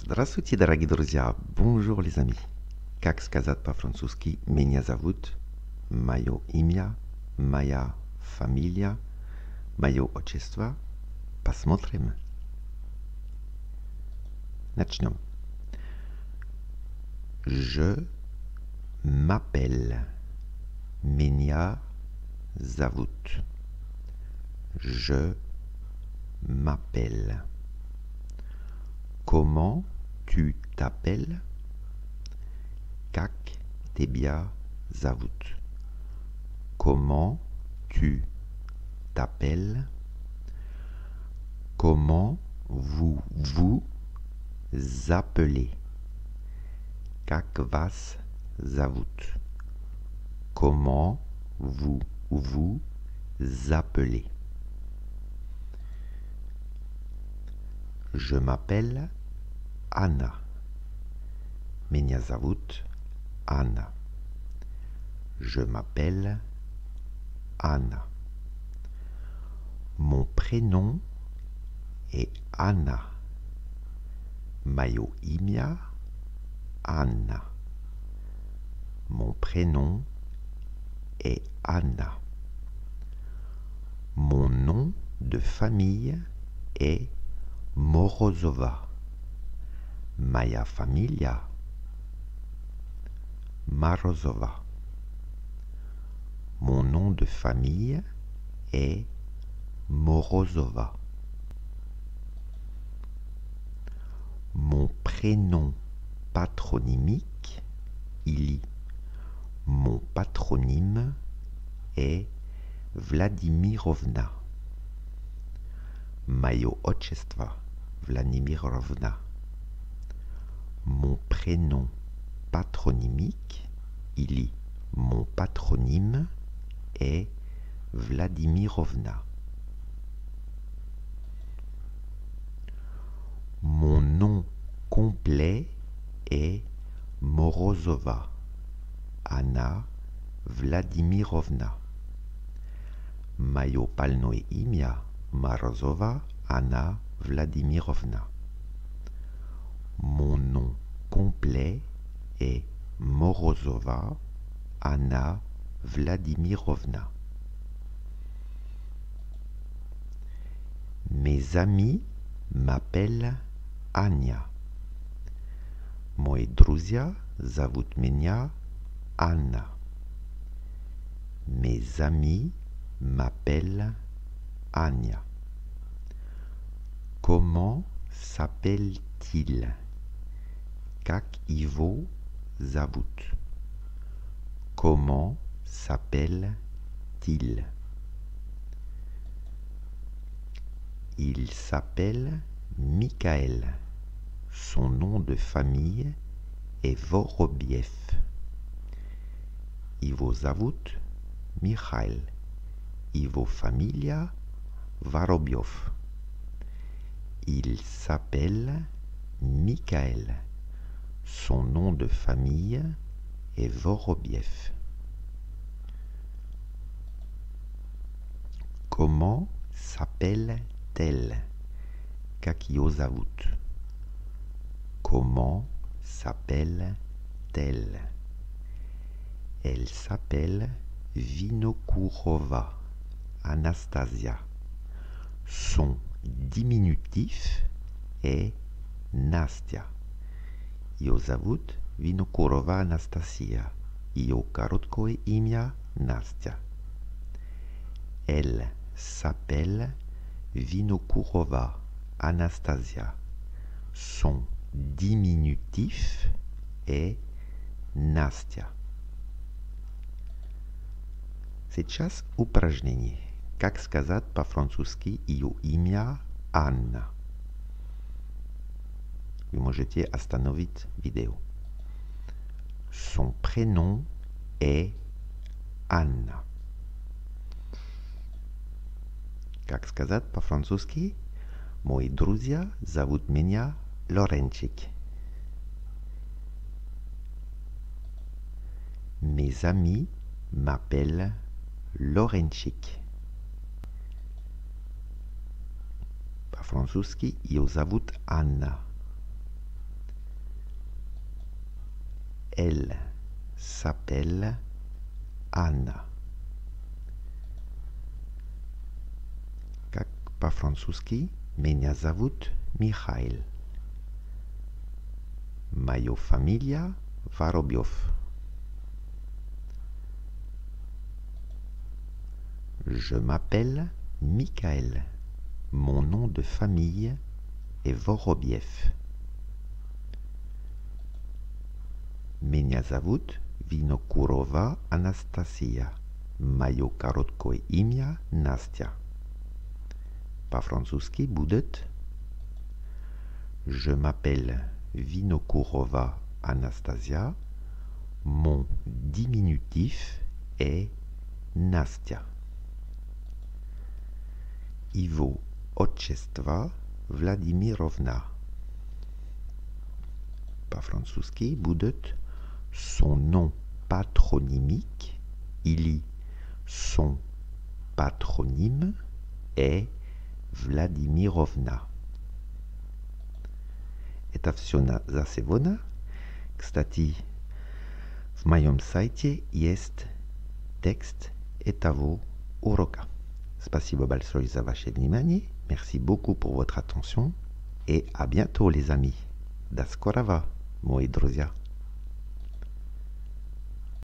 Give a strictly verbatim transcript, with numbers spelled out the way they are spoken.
Здравствуйте, дорогие друзья! Bonjour, les amis! Как сказать по-французски «меня зовут», «моё имя», «моя фамилия», «моё отчество»? Посмотрим. Начнем. Je m'appelle. Меня зовут. Je m'appelle. Comment tu t'appelles? Как тебя зовут? Comment tu t'appelles? Comment vous vous appelez? Как вас зовут? Comment vous vous appelez? Je m'appelle Anna. Меня зовут Anna. Je m'appelle Anna. Mon prénom est Anna. Моё имя Anna. Mon prénom est Anna. Mon nom de famille est Morozova. Моя фамилия Morozova. Mon nom de famille est Morozova. Mon prénom patronymique, Ili. Mon patronyme est Vladimirovna. Моё отчество Vladimirovna. Mon prénom patronymique, Ili. Mon patronyme est Vladimirovna. Mon nom complet est Morozova Anna Vladimirovna. Моё полное имя Morozova Anna Vladimirovna. Mon nom complet est Morozova Anna Vladimirovna. Mes amis m'appellent Anya. Мои друзья зовут меня Anna. Mes amis m'appellent Anya. Comment s'appelle-t-il? Как его зовут? Comment s'appelle-t-il? Il s'appelle Michael. Son nom de famille est Vorobiev. Его зовут Михаил. Его фамилия Воробьев. Il s'appelle Michael. Son nom de famille est Vorobiev. Comment s'appelle-t-elle? Как её зовут? Comment s'appelle-t-elle? Elle s'appelle Vinokourova Anastasia. Son diminutif est Nastya. Её зовут Винокурова Анастасия. Её короткое имя Настя. Elle s'appelle Vinokourova Anastasia. Son diminutif est Nastya. Сейчас упражнение. Как сказать по-французски её имя Анна? Вы можете остановить видео. Son prénom est Anna. Как сказать по-французски? Мои друзья зовут меня Лоренчик. Mes amis m'appellent Лоренчик. По-французски её зовут Анна. Elle s'appelle Anna. Как по-французски меня зовут Михаил. Моя фамилия Воробьев. Je m'appelle Michael. Mon nom de famille est Vorobiev. Меня зовут Винокурова Анастасия. Мое короткое имя Настя. По-французски будет Je m'appelle Vinokourova Anastasia. Mon diminutif est Nastya. Его отчество Владимировна. По-французски будет son nom patronymique, или son patronyme est Владимировна. Это все за сегодня. Кстати, в моем сайте есть текст этого урока. Спасибо большое за ваше внимание. Merci beaucoup pour votre attention. Et à bientôt, les amis. До скорого, мои друзья.